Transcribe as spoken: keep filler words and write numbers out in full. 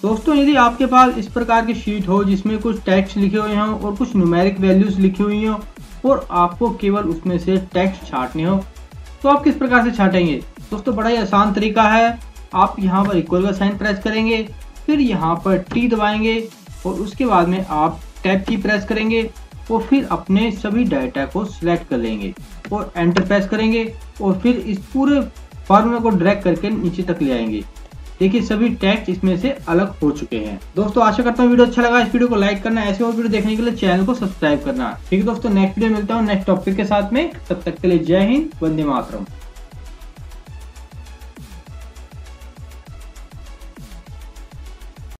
दोस्तों यदि आपके पास इस प्रकार की शीट हो जिसमें कुछ टेक्स्ट लिखे हुए हों और कुछ न्यूमेरिक वैल्यूज लिखी हुई हो और आपको केवल उसमें से टेक्स्ट छांटने हो तो आप किस प्रकार से छांटेंगे। दोस्तों बड़ा ही आसान तरीका है। आप यहाँ पर इक्वल का साइन प्रेस करेंगे, फिर यहाँ पर टी दबाएंगे और उसके बाद में आप टैब की प्रेस करेंगे और फिर अपने सभी डाटा को सिलेक्ट कर लेंगे और एंटर प्रेस करेंगे और फिर इस पूरे फॉर्मूला को ड्रैग करके नीचे तक ले आएंगे। देखिए सभी टेक्स्ट इसमें से अलग हो चुके हैं। दोस्तों आशा करता हूँ वीडियो अच्छा लगा। इस वीडियो को लाइक करना, ऐसे और वीडियो देखने के लिए चैनल को सब्सक्राइब करना। ठीक है दोस्तों, नेक्स्ट वीडियो मिलता हूँ नेक्स्ट टॉपिक के साथ में। तब तक के लिए जय हिंद, वंदे मातरम।